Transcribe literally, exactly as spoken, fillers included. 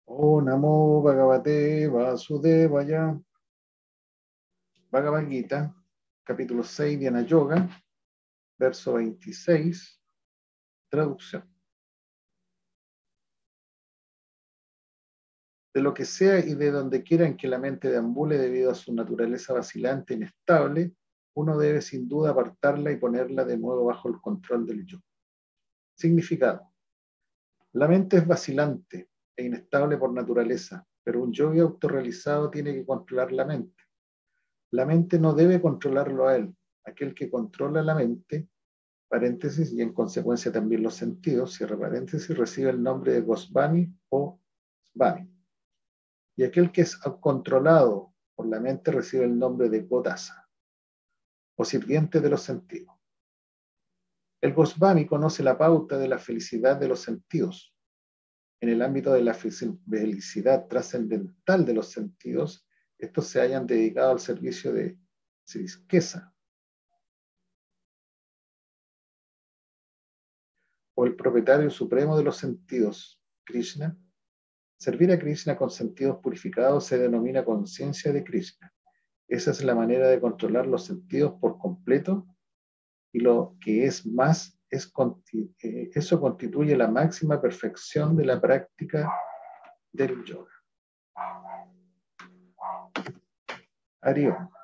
Oh, Namo Bhagavate Vasudevaya. Bhagavad Gita, capítulo seis, Dhyana Yoga, verso veintiséis, traducción. De lo que sea y de donde quieran que la mente deambule debido a su naturaleza vacilante e inestable, uno debe sin duda apartarla y ponerla de nuevo bajo el control del yo. Significado. La mente es vacilante e inestable por naturaleza, pero un yogi autorrealizado tiene que controlar la mente. La mente no debe controlarlo a él. Aquel que controla la mente, paréntesis, y en consecuencia también los sentidos, cierra paréntesis, recibe el nombre de Gosvami o Svami. Y aquel que es controlado por la mente recibe el nombre de Godasa, o sirviente de los sentidos. El Gosvami conoce la pauta de la felicidad de los sentidos. En el ámbito de la felicidad trascendental de los sentidos, estos se hayan dedicado al servicio de Sriskesa, o el propietario supremo de los sentidos, Krishna. Servir a Krishna con sentidos purificados se denomina conciencia de Krishna. Esa es la manera de controlar los sentidos por completo, y lo que es más, es, eh, eso constituye la máxima perfección de la práctica del yoga. Hari Om.